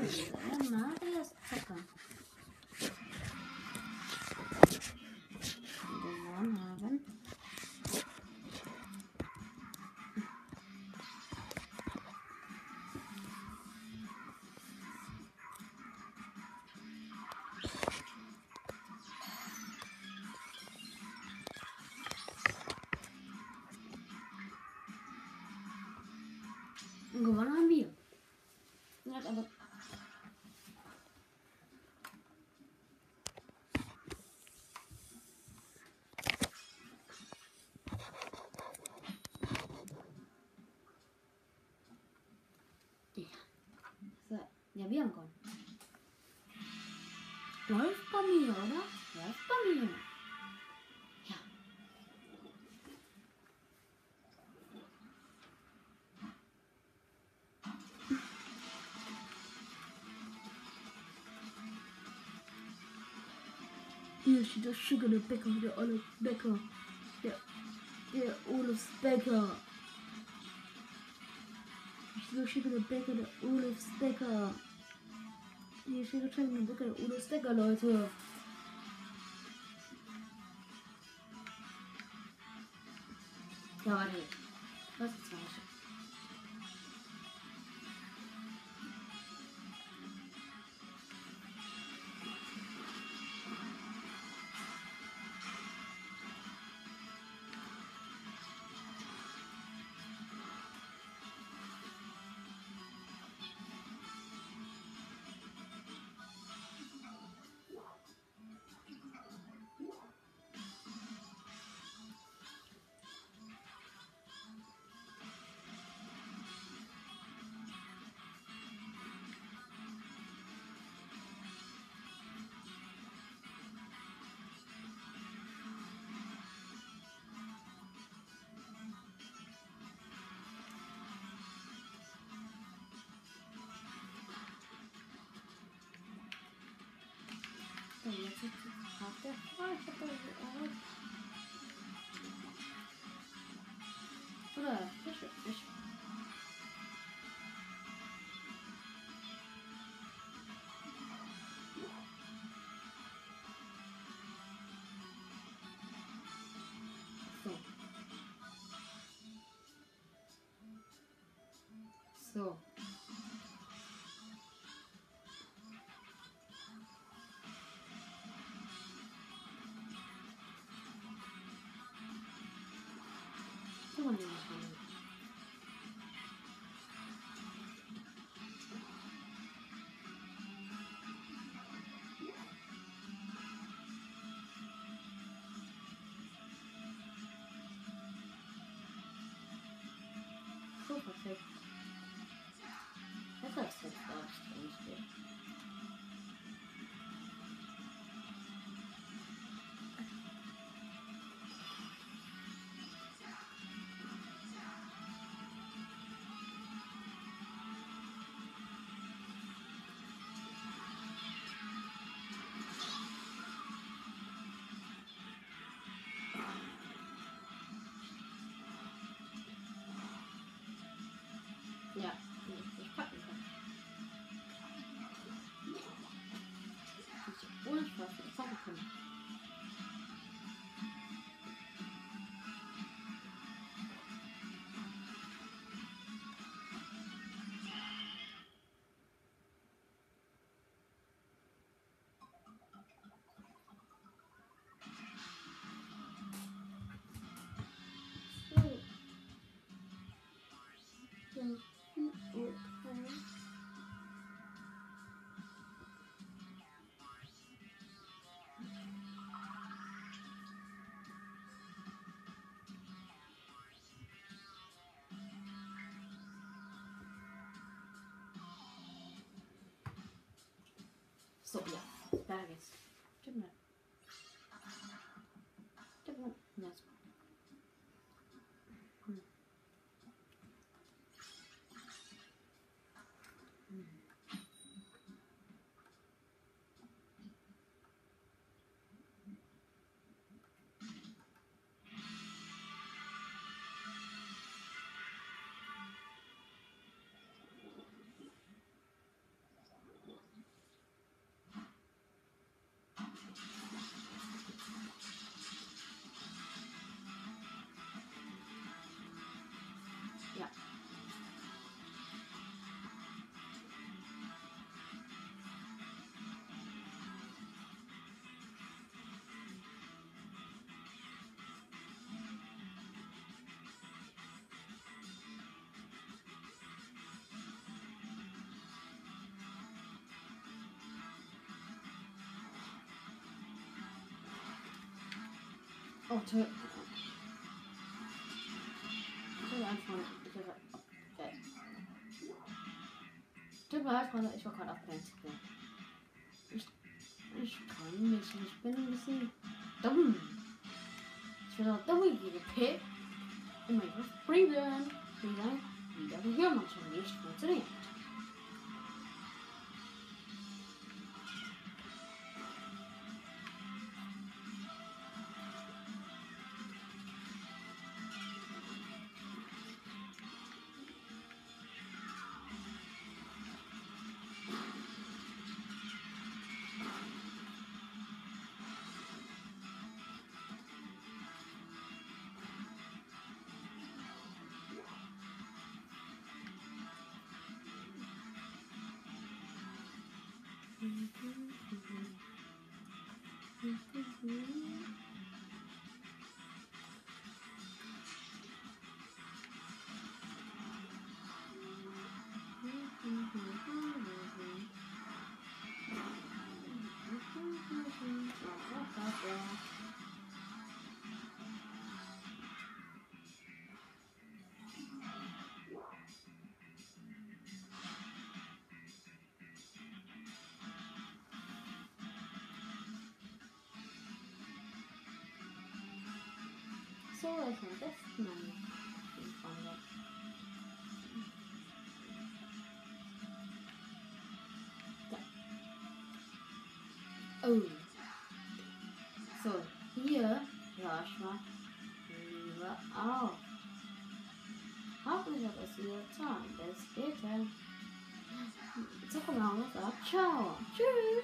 Marius Zocker. Gewonnen haben. Und gewonnen haben wir. Ja, aber ja, wir haben gewonnen. Läuft bei mir, oder? Läuft bei mir. Ja. Hier steht der Sugar, der Bäcker, der Olaf Bäcker. Der Olaf Bäcker. Hier steht der Sugar, der Bäcker, der Olaf Bäcker. Hier steht der Sugar, der Bäcker, der Olaf Bäcker, Leute. Ja, warte. Was ist falsch? So, jetzt ist die Karte frei. Oder? Ich. So. So, und so, perfekt. Das ist jetzt auch ja, ich packen kann. Ohne Spaß, ich packen kann. So, ja, da geht's. Stimmt. Stimmt. Ja, so. Oh, toll. Toll, einfach. Okay. Tut mir leid, Freunde, ich war gerade abgelenkt. Ich kann nicht. Ich bin ein bisschen dumm. Ich bin auch dumm GDP. Immer wieder Freedom. Wieder hier manchmal nicht funktioniert. So, ich am besten meine Freunde. Ja. Oh. So, hier ja ich mal lieber auf. Hoffentlich hat es wieder getan. Bis später. Ciao. Ciao. Tschüss.